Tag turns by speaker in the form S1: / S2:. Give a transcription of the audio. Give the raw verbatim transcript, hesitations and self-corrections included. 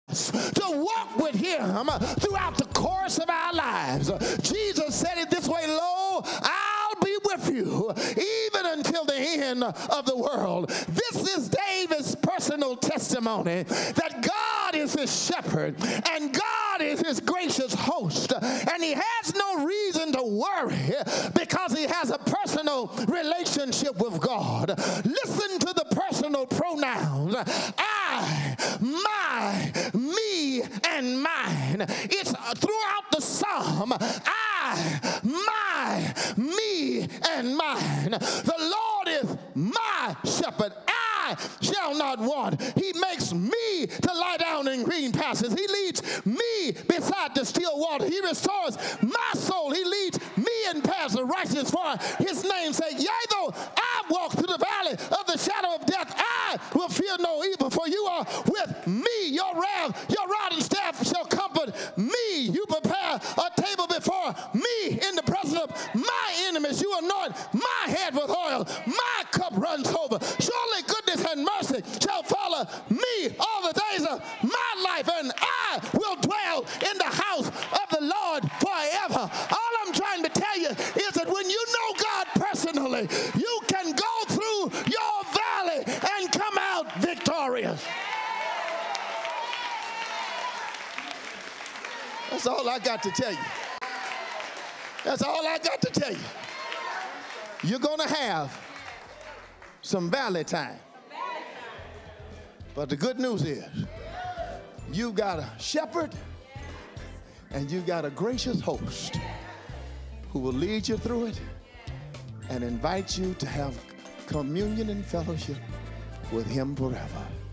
S1: to walk with him throughout the course of our lives. Jesus said it this way, lo, I'll be with you even until the end of the world. This is David's personal testimony that God is his shepherd and God is his gracious host, and he has no reason to worry because he has a personal relationship with God. Listen to the personal pronouns. I, my, me, and mine. It's throughout the psalm. I, my, me, and mine. The Lord is my shepherd. I shall not want. He makes me to lie down in green pastures. He leads me beside the still water. He restores my soul. He leads me in paths of righteousness for his name's sake. Yea, though I walk through the valley of the shadow of death, I will fear no evil, for you are with me. Your wrath, your rod and staff shall comfort me. You prepare a table before me in the presence of my enemies. You anoint my head with oil. My cup runs over. Surely goodness and mercy shall follow me all the days of my life, and I will dwell in the house of the Lord forever. All I'm trying to tell you is that when you know God personally, you can go through your valley and come out victorious. That's all I got to tell you. That's all I got to tell you. You're going to have some valley time. But the good news is you got a shepherd and you got a gracious host who will lead you through it and invite you to have communion and fellowship with him forever.